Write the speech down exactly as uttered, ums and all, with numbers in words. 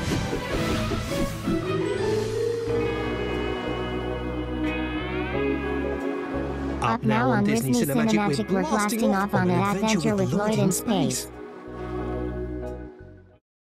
Up now on Disney Cinemagic, we're blasting off on an adventure with Lloyd in space.